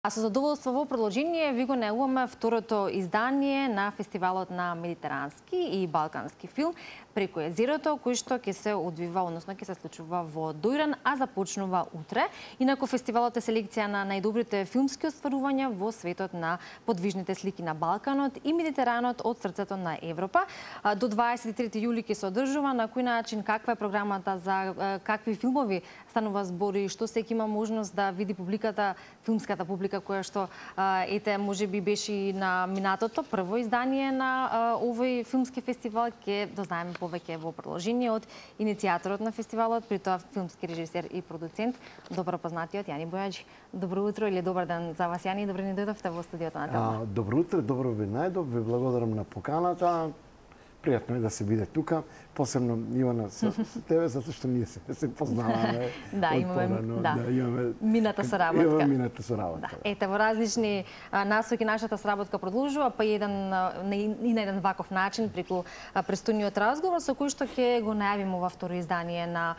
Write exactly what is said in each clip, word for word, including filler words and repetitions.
А со задоволство во продолжение ви го најавуваме второто издание на фестивалот на медитерански и балкански филм преку езерото, кој што ќе се одвива, односно ќе се случува во Дојран, а започнува утре. Инаку фестивалот е селекција на најдобрите филмски остварувања во светот на подвижните слики на Балканот и Медитеранот од срцето на Европа. До дваесет и трети јули ќе се одржува. На кој начин, каква е програмата, за какви филмови станува збори, што секи има можност да види публиката, филмската публика која што ете можеби беше и на минатото прво издание на овој филмски фестивал, ќе дознаеме повеќе во продолжение од иницијаторот на фестивалот, при тоа филмски режисер и продуцент, добро познатиот Јани Бојаджи. Добро утро или добар ден за вас, Јани, добро ни дојдовте во студиото на Телма. Добро утро, добро ви најдов, ви благодарам на поканата. Пријатно е да се биде тука, посебно Ивана со тебе, затоа што ние се, се познаваме. Да, имаме, да. да, имаме мината соработка. Имаме мината соработка. Да. Ете, во различни насоки нашата соработка продолжува, па и еден и на еден ваков начин преку престојниот разговор со кој што ќе го најавиме во второ издание на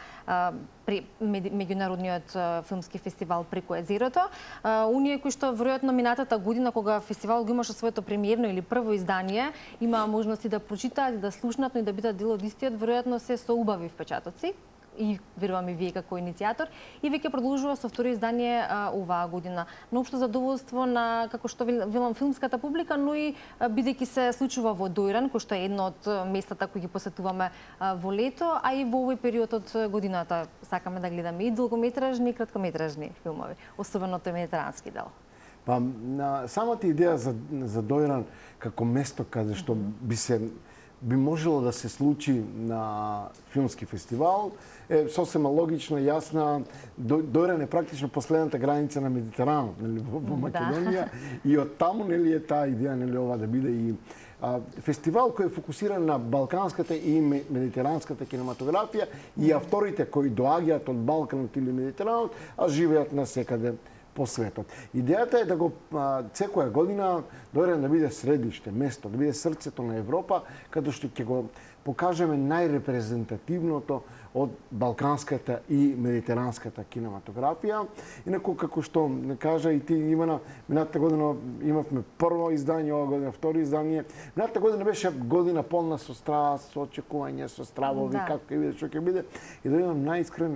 при меѓународниот филмски фестивал преку езерото. Оние кои што веројатно минатата година кога фестивалот го имаше своето премиерно или прво издание, имаа можности да прочитаат, да слушнат, но и да бидат дел од истиот, веројатно се со убави впечатоци. И верувам и вие како иницијатор, и веќе продолжува со второ издание а, оваа година. На општо задоволство на, како што велам, филмската публика, но и бидејќи се случува во Дојран, кој што е едно од местата кои ги посетуваме а, во лето, а и во овој период од годината сакаме да гледаме и долгометражни и краткометражни филмови, особено тој медитерански дел. Па на самата идеја за за Дојран како место каде што би се би можело да се случи на филмски фестивал е сосема логична и јасна. Дојран е практично последната граница на Медитеранот, нели, во, во Македонија, да. И од таму нели е таа идеја, нели, ова да биде и а, фестивал кој е фокусиран на балканската и медитеранската кинематографија и авторите кои доаѓаат од Балканот или Медитеранот, а живеат насекаде по светот. Идејата е да го а, секоја година Дојран да биде средиште, место, да биде срцето на Европа, каде што ќе го покажеме најрепрезентативното од балканската и медитеранската кинематографија. Инаку, како што не кажа и ти, Ивана, минатата година имавме прво издание, ова година второ издание. Минатата година беше година полна со страст, со очекување, со стравови, да. Како ќе биде, што ќе биде. И да имам најискрен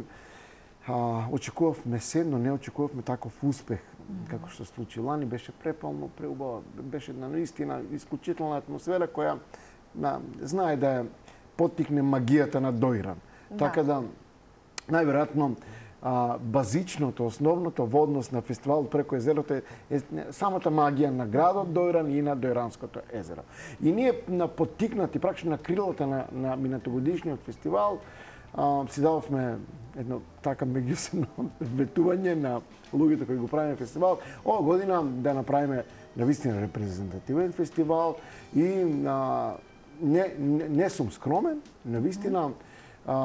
А, очекувавме се, но не очекувавме таков успех, mm-hmm. како што случи лани. Беше препално, преубава, беше на наистина исклучителна атмосфера која на, знае да поттикне магијата на Дојран. Да. Така да, најверојатно, а, базичното, основното во однос на фестивалот преку езерото е, е самата магија на градот Дојран и на Дојранското езеро. И ние на поттикнати, практично на крилата на, на минатогодишниот фестивал, а, си дававме едно така меѓусебно ветување на луѓето кои го правиме фестивал. Ова година да направиме навистина репрезентативен фестивал и а, не, не, не сум скромен, навистина а,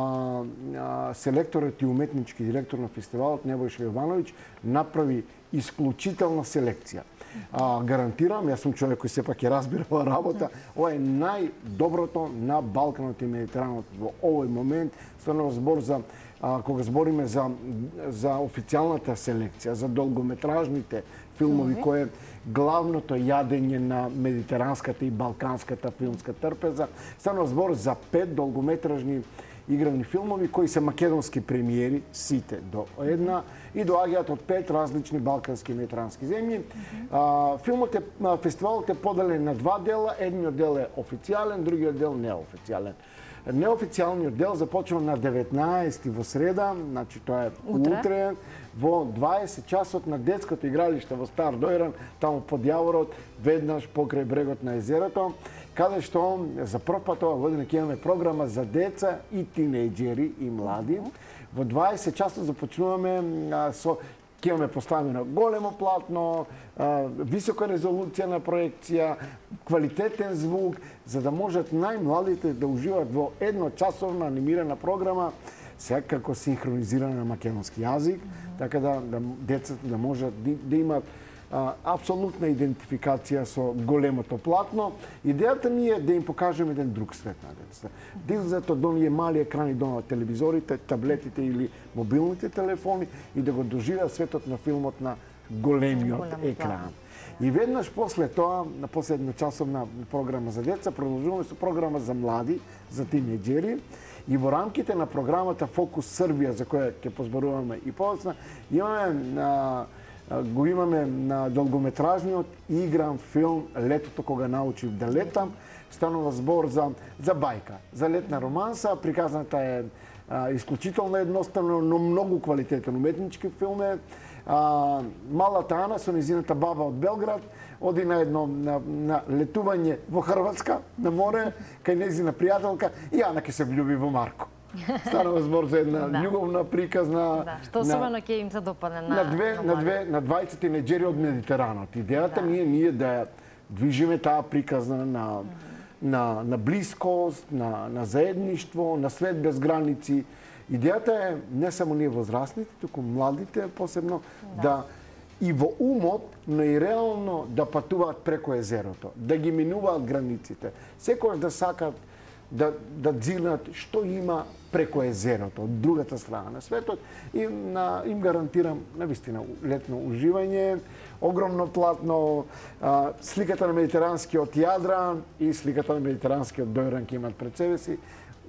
а, селекторот и уметнички директор на фестивалот Небојша Јовановиќ направи исклучителна селекција. А, гарантирам, јас сум човек кој сепак ја разбира ова работа, ова е најдоброто на Балканот и Медитеранот во овој момент. Станува збор за А, кога збориме за, за официјалната селекција, за долгометражните филмови, mm-hmm. кој е главното јадење на медитеранската и балканската филмска трпеза, станува збор за пет долгометражни играни филмови кои се македонски премиери, сите до една, и доаѓаат од пет различни балкански и медитерански земји. Mm-hmm. А, филмот е, фестивалот е поделен на два дела, едниот дел е официјален, другиот дел неофицијален. Неофицијалниот дел започнува на деветнаесети во среда, значи тоа е утре, утре во дваесет часот на детското игралиште во Стар Дојран, таму под јаворот, веднаш покрај брегот на езерото, каде што за прв пат ова година ќе имаме програма за деца и тинејџери и млади. Во дваесет часот започнуваме а, со ќе имаме поставено големо платно, а, висока резолуција на проекција, квалитетен звук, за да можат најмладите да уживаат во едночасовна анимирана програма, секако синхронизирана на македонски јазик, mm-hmm. така да, да децата да можат да, да имаат а, апсолутна идентификација со големото платно. Идејата ни е да им покажеме еден друг свет на децата. Да излезат од оние мали екрани до телевизорите, таблетите или мобилните телефони и да го доживеат светот на филмот на големиот Голем екран. И веднаш после тоа, на последночасовна програма за деца, продолжуваме со програма за млади, за тинејџери. И во рамките на програмата Фокус Србија, за која ќе позборуваме и подоцна, имаме на го имаме на долгометражниот игран филм Летото кога научив да летам. Станува збор за за бајка, за летна романса. Приказната е а, исклучително едноставно, но многу квалитетен уметнички филм е. А, малата Ана со незината баба од Белград оди на едно на, на летување во Хрватска на море кај незина пријателка и Ана ќе се влюби во Марко. Станува збор за една Да. љубовна приказна. Да, што особено ќе им се допадне на на две на на млади. две на двајцата тинеџери од Медитеранот. Идејата Да. ние ние да ја движиме таа приказна на на на блискост, на на заедништво, на свет без граници. Идејата е не само ние возрастните, туку младите посебно да, да и во умот, но и реално да патуваат преку езерото, да ги минуваат границите. Секојаш да сакат да да дзирнат што има преку езерото, од другата страна на светот и на, им гарантирам навистина летно уживање, огромно платно, а, сликата на медитеранскиот Јадран и сликата на медитеранскиот Дојран ќе имат пред себе си.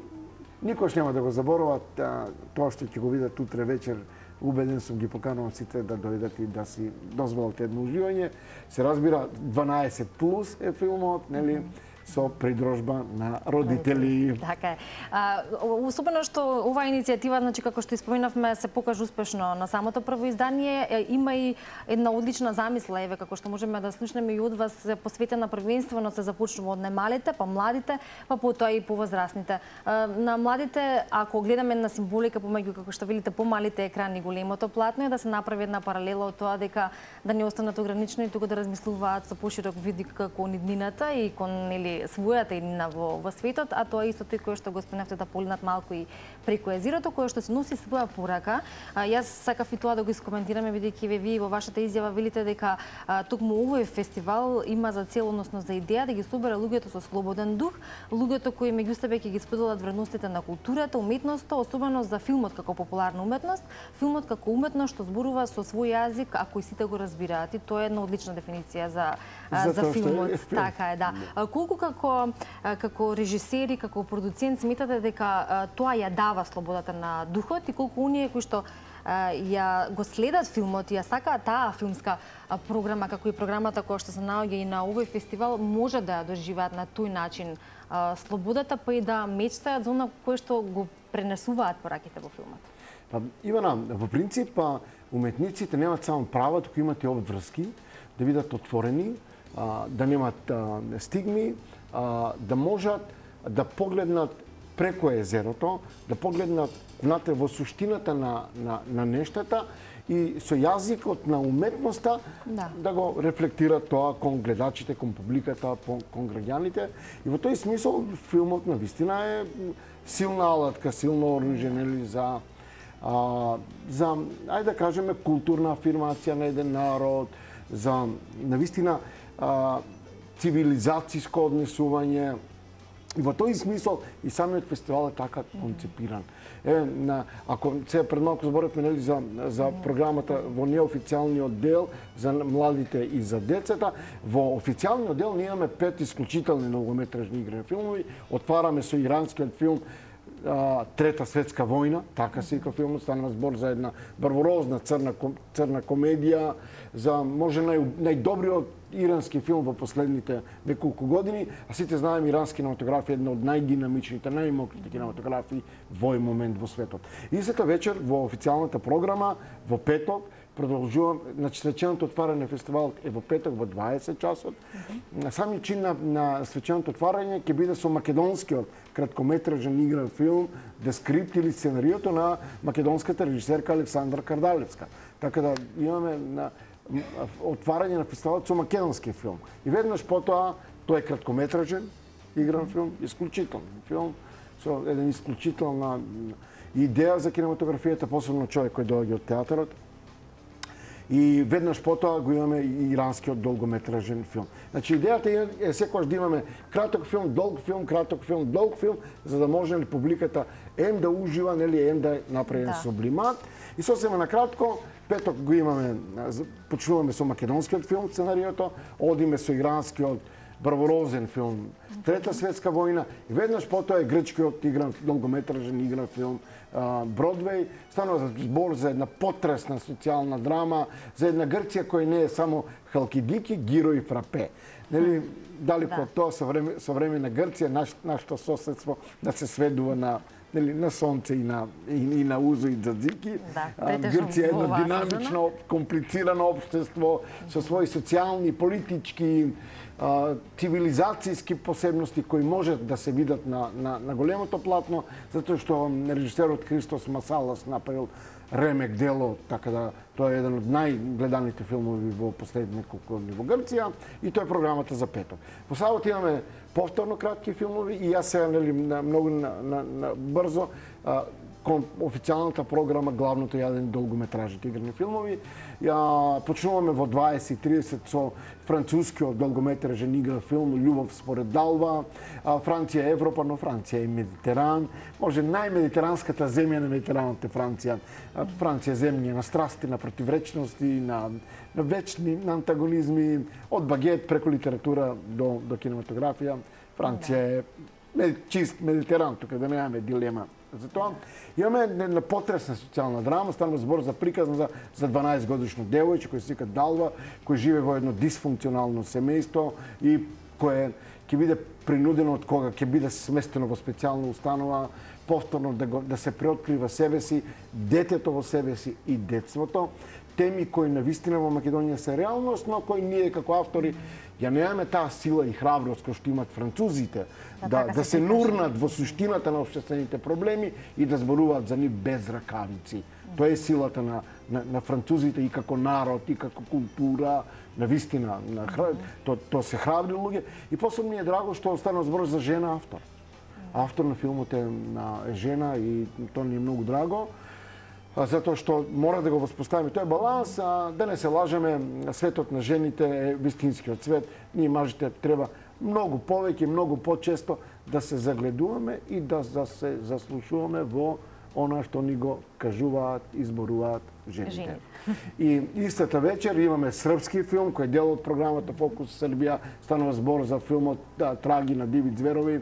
Никош нема да го заборават а, тоа што ќе го видат утре вечер. Убеден сум, ги поканувам сите да дојдат и да си дозволат едно уживање. Се разбира, дванаесет плюс е филмот, нели? Со придружба на родители. Така е. А, особено што оваа иницијатива, значи како што испоменавме, се покажа успешно на самото прво издание, е, има и една одлична замисла, еве како што можеме да слушнеме и од вас, посветена првенствено се започнува од најмалите, па младите, па потоа и повозрастните. А, на младите, ако гледаме на символика помеѓу како што велите помалите екрани и големото платно, е да се направи една паралела од тоа дека да не останат ограничени, туку да размислуваат со поширок вид кон иднината и кон нели својата иднина во, во светот, а тоа истото и кое што го споменавте да полинат малку и преку езерото, кое што се носи своја порака. А, јас сакав и тоа да го искоментираме, бидејќи ве ви во вашата изјава велите дека а, токму овој фестивал има за цел, односно за идеја да ги собере луѓето со слободен дух, луѓето кои меѓу себе ќе ги споделат вредностите на културата, уметноста, особено за филмот како популарна уметност, филмот како уметност што зборува со свој јазик, а кои сите го разбираат. И тоа е една одлична дефиниција за а, За за тоа што е филмот. филм. Така е, да. А, колку како како режисери, како продуцент сметате дека а, тоа ја дава слободата на духот и колку оние кои што а, ја го следат филмот и ја сакаат таа филмска а, програма, како и програмата која што се наоѓа и на овој фестивал, може да ја доживеат на тој начин а, слободата, па и да мечтаат за она кое што го пренесуваат пораките во филмот. Па, Ивана, во принцип, уметниците немаат само права, туку имат и обврски, да бидат отворени, а, да немат а, стигми, а, да можат да погледнат преку езерото, да погледнат внатре во суштината на, на, на нештата и со јазикот на уметноста Да. да го рефлектират тоа кон гледачите, кон публиката, кон граѓаните. И во тој смисол филмот на вистина е силна алатка, силно оружје, нели, за а, за ајде да кажеме културна афирмација на еден народ, за навистина а, цивилизацијско однесување. И во тој смисол и самиот фестивал е така концепиран. Е, на, ако се пред малку зборевме нели за за програмата во неофицијалниот дел за младите и за децата, во официјалниот дел ние имаме пет исклучителни многометражни играни филмови. Отвараме со иранскиот филм а, Трета светска војна, така се вика филмот, станува збор за една барбарозна црна црна комедија, за може нај најдобриот ирански филм во последните неколку години, а сите знаеме ирански кинематографија е една од најдинамичните, најмокрите кинематографии во овој момент во светот. И сета вечер во официјалната програма во петок продолжувам, значи свеченото отварање фестивалот е во петок во дваесет часот. Mm-hmm. Самиот чин на, на свеченото отварање ќе биде со македонскиот краткометражен игран филм дескрипт или сценариото на македонската режисерка Александра Кардалевска. Така да имаме на отварање на фестивалот со македонски филм. И веднаш потоа тој е краткометражен игран филм, исклучителен филм со еден исклучителна идеја за кинематографијата, посебно човек кој доаѓа од театарот. И веднаш потоа го имаме и иранскиот долгометражен филм. Значи идејата е секогаш да имаме краток филм, долг филм, краток филм, долг филм, за да може ли публиката ем да ужива, нели ем да направи Да. сублимат. И сосема на кратко, петок го имаме, почнуваме со македонскиот филм сценариото, одиме со иранскиот браворозен филм Трета светска војна и веднаш потоа е грчкиот игран долгометражен игран филм Бродвеј. Станува збор за една потресна социјална драма, за една Грција која не е само халкидики, гиро и фрапе. Нели, далеко од тоа со време со време на Грција наш, нашето соседство да се сведува на нели, на сонце и на и, и на узо и дзадзики. Да, Грција е едно динамично, комплицирано општество со своји социјални, политички, цивилизацијски посебности кои можат да се видат на, на, на големото платно, затоа што режисерот Христос Масалас направил ремек дело, така да тоа е еден од најгледаните филмови во последните неколку години во Грција и тоа е програмата за петок. Во сабота имаме повторно кратки филмови и јас сега нели многу на, на, на брзо а, кон официјалната програма главното јадење долгометражните играни филмови. Ја почнуваме во дваесет и тридесет со францускиот долгометражен игран филм Љубов според Далва. Франција е Европа, но Франција е Медитеран. Може најмедитеранската земја на Медитеранот е Франција. Франција е земја на страсти, на противречности, на, на вечни на антагонизми, од багет преку литература до, до кинематографија. Франција е чист Медитеран, тука да немаме дилема. Затоа имаме една потресна социјална драма, станува збор за приказна за, за дванаесет годишно девојче кој се вика Далва, кој живее во едно дисфункционално семејство и кое ќе биде принудено од кога ќе биде сместено во специјална установа, повторно да, го, да се преоткрива себе си, детето во себе си и детството. Теми кои навистина во Македонија се реалност, но кои ние како автори ја немаме таа сила и храброст кој што имат французите, да, да, да се нурнат во суштината на општествените проблеми и да зборуваат за нив без ракавици. Тоа е силата на, на, на французите и како народ, и како култура, на вистина, на, то, то се храбри луѓе. И после ми е драго што остана збор за жена автор. Автор на филмот е на жена и тоа ни е многу драго. Затоа што мора да го воспоставиме тој баланс, а да не се лажеме, светот на жените е вистинскиот свет. Ние мажите треба многу повеќе, многу почесто да се загледуваме и да се заслушуваме во она што ни го кажуваат, изборуваат жените. И истата вечер имаме српски филм кој е дел од програмата Фокус Србија. Станува збор за филмот да, Траги на диви ѕверови.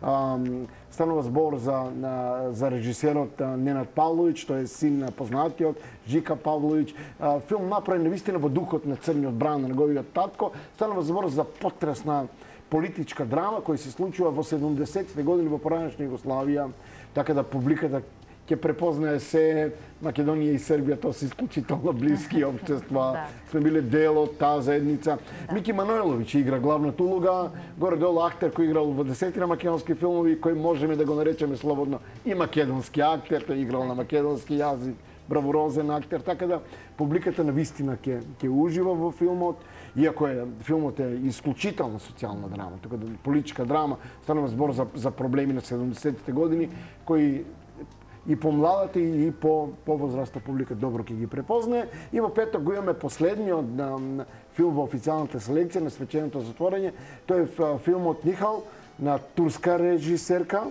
Станува збор за, на, за режисерот Ненад Павловиќ, тој е син на познатиот Жика Павловиќ. Филм направен навистина во духот на Црниот бран на неговиот татко. Станува збор за потресна политичка драма која се случува во седумдесетите години во поранешна Југославија, така да публиката ќе препознае се Македонија и Србија, тоа се исклучително блиски општества. Сме биле дел од таа заедница. Мики Манојловиќ игра главната улога, горе-долу актер кој играл во десетина македонски филмови, кој можеме да го наречеме слободно и македонски актер, тој играл на македонски јазик, браворозен актер, така да публиката на вистина ќе ќе ужива во филмот, иако е филмот е исклучителна социјална драма, така да политичка драма, станува збор за за проблеми на седумдесетите години кои и по младата и по повозрастна публика добро ќе ги препознае. И во петок го имаме последниот на, филм во официјалната селекција на свеченото затворање. Тој е филмот Нихал на турска режисерка.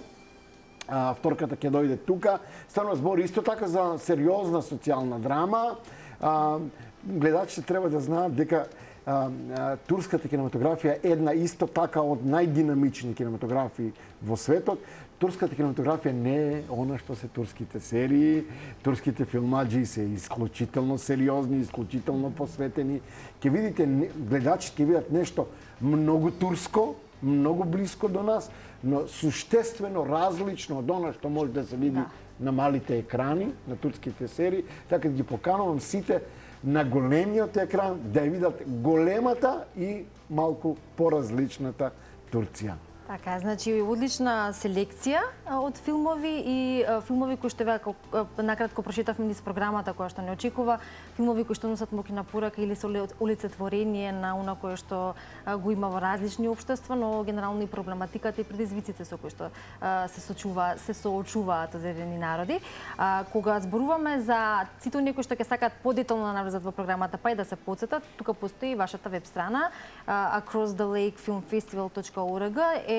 А, вторката ќе дојде тука. Станува збор исто така за сериозна социјална драма. А, гледачите треба да знаат дека а, а, турската кинематографија е една исто така од најдинамични кинематографии во светот. Турската кинематографија не е она што се турските серии. Турските филмаджи се исклучително сериозни, исклучително посветени. Ке видите, гледачите ќе видат нешто многу турско, многу блиско до нас, но суштествено различно од она што може да се види да. на малите екрани, на турските серии. Така да ги поканувам сите на големиот екран да ја видат големата и малку поразличната Турција. Така, значи одлична селекција од филмови и филмови кои што веќе накратко прочитавме низ програмата која што не очекува, филмови кои што носат моќна порака или се олицетворение на она кое што го има во различни општества, но генерално и проблематиката и предизвиците со кои што се сочува, се соочуваат одредени народи. Кога зборуваме за сите оние кои што ќе сакаат подетално да навлезат во програмата па и да се потсетат, тука постои вашата веб страна across the lake film festival dot org е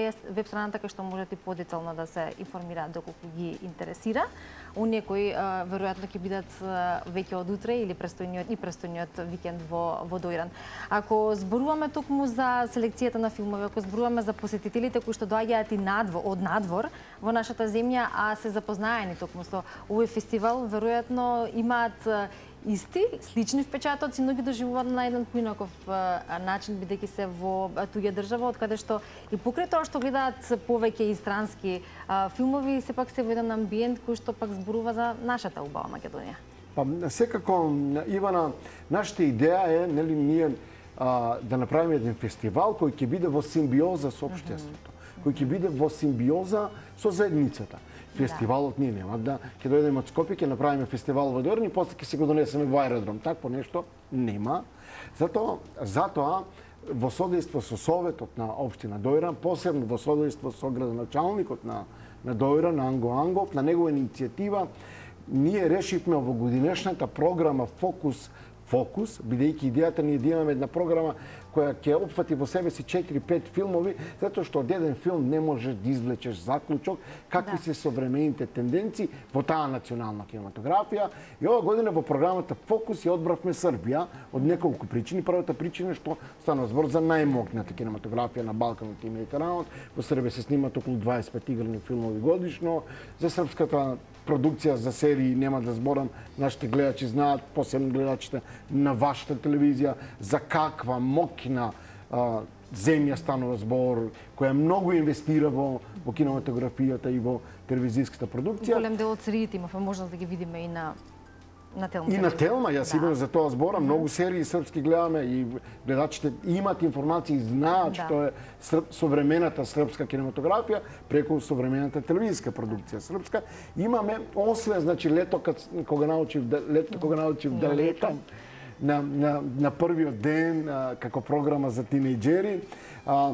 е веб страната кај што можете подетално да се информираат доколку ги интересира. Оние кои а, веројатно ќе бидат а, веќе од утре или престојниот и престојниот викенд во во Дојран. Ако зборуваме токму за селекцијата на филмови, ако зборуваме за посетителите кои што доаѓаат и надвор, од надвор во нашата земја, а се запознаени токму со овој фестивал, веројатно имаат исти, слични впечатоци, но ги доживуваат на еден поинаков начин, бидејќи се во туѓа држава, од каде што и покрај тоа што гледаат повеќе и странски а, филмови, сепак се во еден амбиент кој што пак зборува за нашата убава Македонија. Па секако, Ивана, нашата идеја е, нели, ние а, да направиме еден фестивал кој ќе биде во симбиоза со општеството, mm -hmm. кој ќе биде во симбиоза со заедницата. Фестивалот ние нема да ќе дојдеме од Скопје, ќе направиме фестивал во Дојран и после ќе се го донесеме во аеродром. Такво нешто нема. Затоа, затоа во содејство со Советот на општина Дојран, посебно во содејство со градоначалникот на на Дојран, Анго Ангов, на негова иницијатива, ние решивме во годинешната програма Фокус Фокус, бидејќи идејата ни е да имаме една програма која ќе опфати во себе си четири-пет филмови, затоа што од еден филм не можеш да извлечеш заклучок какви да. се современите тенденции во таа национална кинематографија. И ова година во програмата Фокус ја одбравме Србија од неколку причини. Првата причина е што стана збор за најмокната кинематографија на Балканот и Медитеранот. Во Србија се снимаат околу дваесет и пет играни филмови годишно. За српската продукција за серии нема да зборам, нашите гледачи знаат, посебно гледачите на вашата телевизија, за каква мокина а, земја станува збор, која многу инвестира во, во кинематографијата и во телевизиската продукција. Голем дел од сериите имавме можност да ги видиме и на на Телма. И на Телма, јас да. имам за тоа зборам, mm -hmm. многу серии српски гледаме и гледачите имаат информации, знаат да. што е срп, современата српска кинематографија преку современата телевизиска продукција српска. Имаме освен значи лето кога научив да лето кога научив да летам на на на првиот ден а, како програма за тинејџери. А,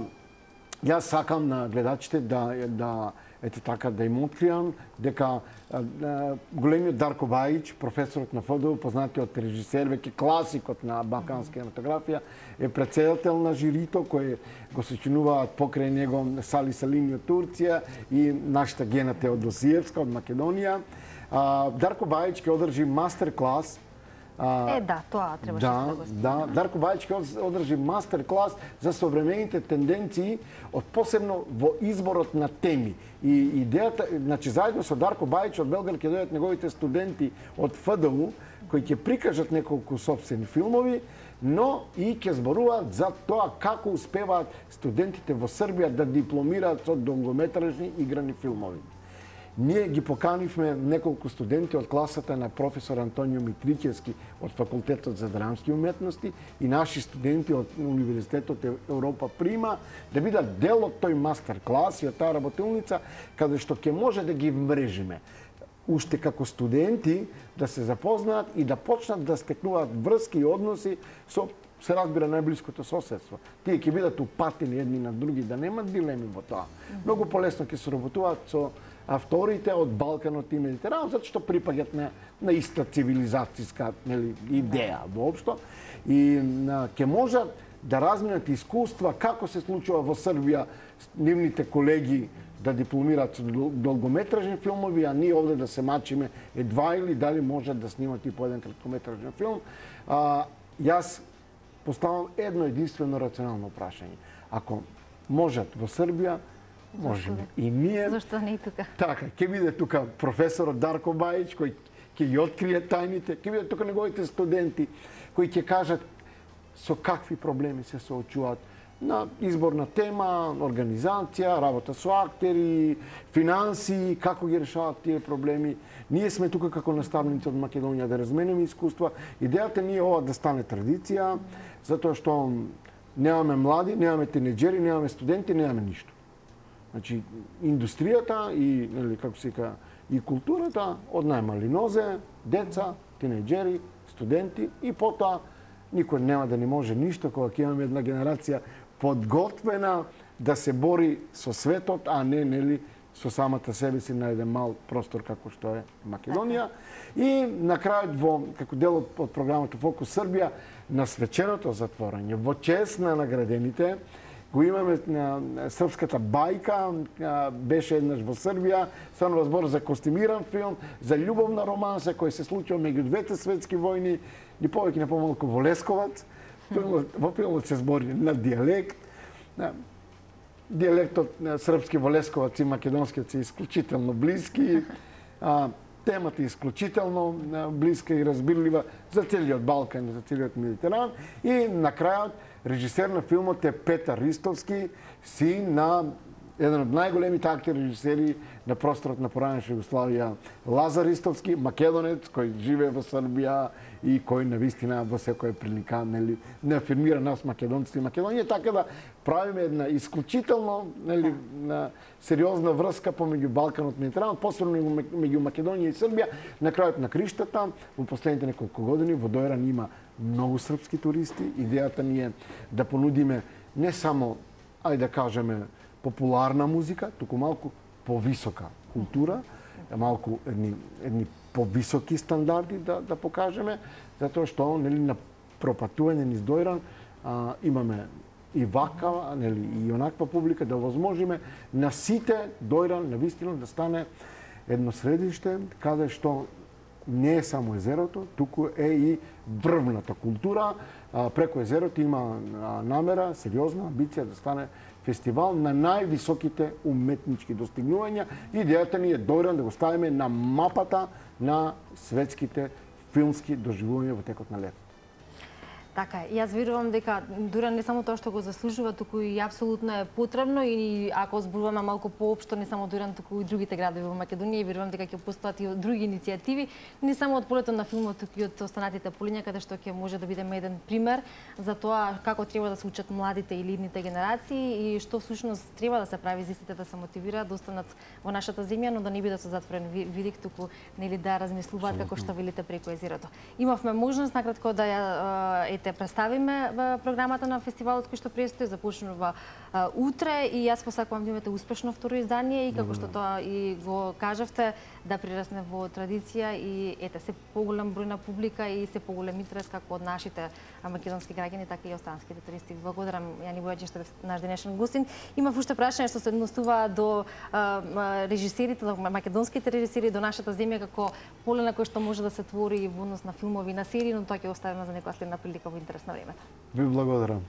јас сакам на гледачите да да ете така да им откриам дека а, а, големиот Дарко Бајич, професорот на ФДУ, познатиот режисер, веќе класикот на балканска кинематографија, е председател на жирито кој го сочинуваат покрај него Сали Салими од Турција и нашата Гена Теодосиевска од Македонија. А, Дарко Бајич ќе одржи мастер клас. Е, да, тоа требаше да, да го да, Дарко Бајич ќе одржи мастер клас за современите тенденции, од посебно во изборот на теми. И идејата, значи заедно со Дарко Бајич од Белград ќе дојдат неговите студенти од ФДУ кои ќе прикажат неколку сопствени филмови, но и ќе зборуваат за тоа како успеваат студентите во Србија да дипломираат со долгометражни играни филмови. Ние ги поканивме неколку студенти од класата на професор Антонио Митричевски од Факултетот за драмски уметности и наши студенти од Универзитетот Европа Прима да бидат дел од тој мастер клас и од таа работилница каде што ќе може да ги мрежиме уште како студенти да се запознаат и да почнат да стекнуваат врски и односи со се разбира најблиското соседство. Тие ќе бидат упатени едни на други, да немат дилеми во тоа. Многу полесно ќе се работуваат со авторите од Балканот и Медитеранот, затоа што припаѓаат на, на иста цивилизацијска нели, идеја воопшто. И на, ќе можат да разменат искуства како се случува во Србија нивните колеги да дипломираат со долгометражни филмови, а ние овде да се мачиме едва или дали можат да снимат и по еден краткометражен филм. А, јас поставам едно единствено рационално прашање. Ако можат во Србија, можеме и ние. Зашто не и тука? Така, ќе биде тука професорот Дарко Бајич кој ќе ги открие тајните, ќе биде тука неговите студенти кои ќе кажат со какви проблеми се соочуваат на изборна тема, организација, работа со актери, финанси, како ги решаваат тие проблеми. Ние сме тука како наставници од Македонија да размениме искуства. Идејата ни е ова да стане традиција, затоа што немаме млади, немаме тинеџери, немаме студенти, немаме ништо. Значи, индустријата и, нели, како се вика, и културата од најмали нозе, деца, тинеџери, студенти и потоа никој нема да не може ништо кога ќе имаме една генерација подготвена да се бори со светот, а не, нели, со самата себе си на еден мал простор како што е Македонија. И на крајот во како дел од, од програмата Фокус Србија на свеченото затворање во чест на наградените го имаме на српската бајка, беше еднаш во Србија, станува збор за костимиран филм, за љубовна романса која се случува меѓу двете светски војни, ни повеќе не помалку во Лесковац. Во филмот се збори на дијалект. Дијалектот српски во Лесковац и македонскиот се исклучително блиски. Темата е исклучително блиска и разбирлива за целиот Балкан, за целиот Медитеран. И на крајот режисер на филмот е Петар Ристовски, син на еден од најголемите актери режисери на просторот на поранешна Југославија, Лазар Ристовски, македонец кој живее во Србија и кој навистина во секоја прилика нели не афирмира нас македонците и Македонија, така да правиме една исклучително нели на сериозна врска помеѓу Балканот и Медитеранот, посебно меѓу Македонија и Србија. На крајот на криштата, во последните неколку години во Дојран има многу српски туристи. Идејата ни е да понудиме не само, ајде да кажеме, популарна музика, туку малку повисока култура, малку едни, едни повисоки стандарди да, да покажеме, затоа што нели на пропатување низ Дојран а, имаме и ваква, нели и онаква публика да возможиме на сите Дојран навистина да стане едно средиште каде што не е само езерото, туку е и врвната култура. А, преку езерото има а, намера, сериозна амбиција да стане фестивал на највисоките уметнички достигнувања. Идејата ни е Дојран да го ставиме на мапата на светските филмски доживувања во текот на лето. Така е. Јас верувам дека Дојран не само тоа што го заслужува, туку и апсолутно е потребно и ако зборуваме малку поопшто, не само Дојран, туку и другите градови во Македонија, верувам дека ќе постојат и други иницијативи, не само од полето на филмот, туку и од останатите полиња, каде што ќе може да бидеме еден пример за тоа како треба да се учат младите или идните генерации и што всушност треба да се прави за истите да се мотивираат да останат во нашата земја, но да не бидат со затворен видик, туку нели да размислуваат како што велите преку езерото. Имавме можност накратко да ја ете представиме програмата на фестивалот кој што престои, започнува а, утре и јас посакувам да имате успешно второ издание и како што тоа и го кажавте, да прирасне во традиција и ете се поголем број на публика и се поголем интерес како од нашите македонски граѓани, така и останските туристи. Благодарам Јани Бојаджи што е наш денешен гостин. Имав уште прашање што се однесува до а, режисерите, до македонските режисери, до нашата земја како поле на кој што може да се твори во однос на филмови и на серии, но тоа ќе оставиме за некоја следна прилика во интерес на времето. Ви благодарам.